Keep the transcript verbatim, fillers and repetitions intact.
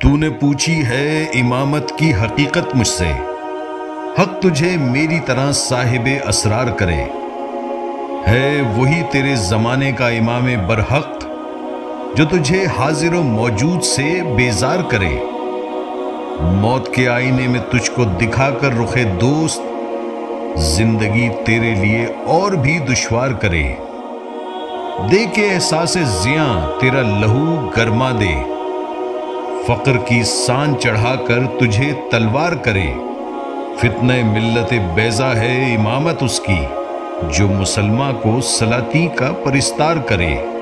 तूने पूछी है इमामत की हकीकत मुझसे, हक तुझे मेरी तरह साहिबे असरार करे। है वही तेरे जमाने का इमाम बरहक जो तुझे हाजिर व मौजूद से बेजार करे। मौत के आईने में तुझको दिखाकर रुखे दोस्त जिंदगी तेरे लिए और भी दुश्वार करे। दे के एहसास जिया तेरा लहू गरमा दे, फक्र की सान चढ़ाकर तुझे तलवार करे। फितने मिल्लत बैजा है इमामत उसकी, जो मुसलमान को सलाती का परिस्तार करे।